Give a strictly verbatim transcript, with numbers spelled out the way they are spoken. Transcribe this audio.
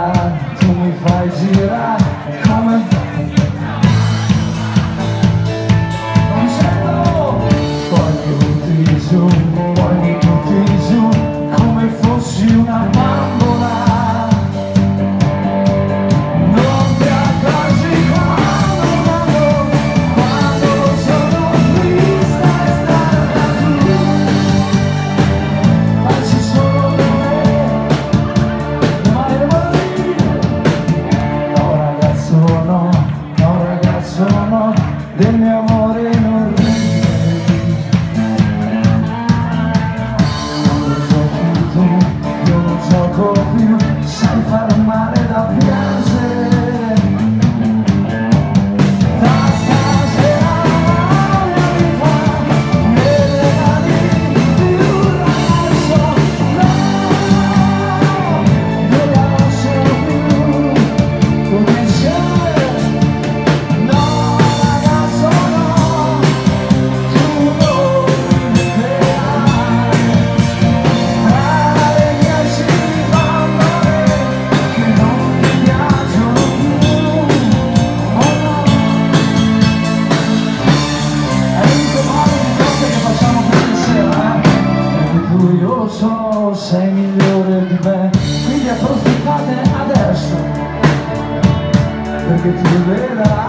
tu mi fai girare come non sento, poi mi butti giù, poi mi butti giù come fossi una bambola. Non ti accorgi quando, quando, quando sono triste e stata tu, facci solo per me, mai morire. No ragazzo no, no ragazzo no, del mio amore non ridi. Non lo giochi tu, io non gioco più, sai fare male da piangere. Da stasera voglia mi fa nelle mani di un ragazzo, no, non la lascio più come c'è. No ragazzo no, tu non mi creare tra le dieci bambole che non ti piacciono più, oh no. Hai visto male di cose che facciamo questa sera, eh? Perché tu io lo so, sei migliore di me, quindi approfittate adesso, perché tu vedrai